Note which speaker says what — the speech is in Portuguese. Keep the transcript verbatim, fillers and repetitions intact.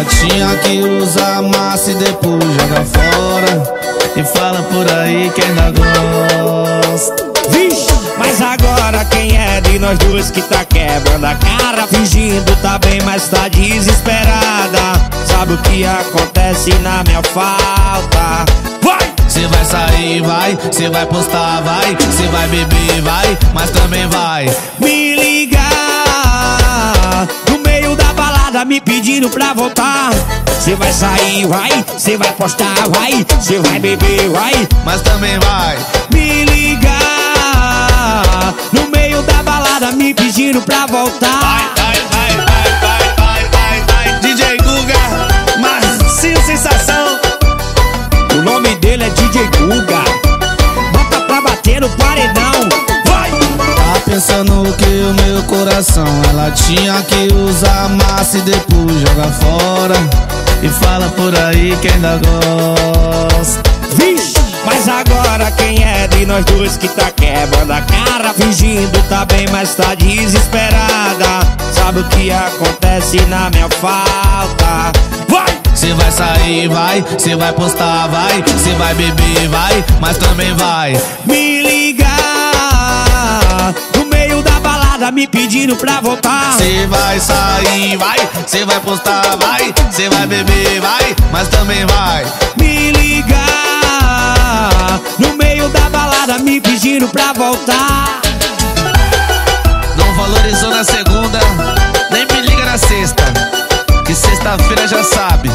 Speaker 1: latinha que usa massa e depois joga fora e fala por aí que ainda gosta.
Speaker 2: Vixe, mas agora quem é de nós dois que tá quebrando a cara? Fingindo tá bem, mas tá desesperada. Sabe o que acontece na minha falta? Vai!
Speaker 1: Cê vai sair, vai, cê vai postar, vai, cê vai beber, vai, mas também vai
Speaker 2: me ligar no meio da balada me pedindo pra voltar. Cê vai sair, vai, cê vai postar, vai, cê vai beber, vai,
Speaker 1: mas também vai
Speaker 2: me ligar no meio da balada me pedindo pra voltar.
Speaker 1: Vai, vai, vai, vai, vai, vai, vai, vai. D J Guga, Marcinho Sensação.
Speaker 2: O nome dele é D J Guga. Bota pra bater no paredão. Vai!
Speaker 1: Tá pensando que o meu coração é latinha que usa massa e depois joga fora e fala por aí que ainda gosta.
Speaker 2: Vixe, mas agora quem é de nós dois que tá quebrando a cara? Fingindo tá bem, mas tá desesperada. Sabe o que acontece na minha falta? Vai!
Speaker 1: Cê vai sair, vai, cê vai postar, vai, cê vai beber, vai, mas também vai
Speaker 2: me ligar no meio da balada me pedindo pra voltar.
Speaker 1: Cê vai sair, vai, cê vai postar, vai, cê vai beber, vai, mas também vai
Speaker 2: me ligar no meio da balada me pedindo pra voltar.
Speaker 1: Não valorizou na segunda, nem me liga na sexta, que sexta-feira já sabe.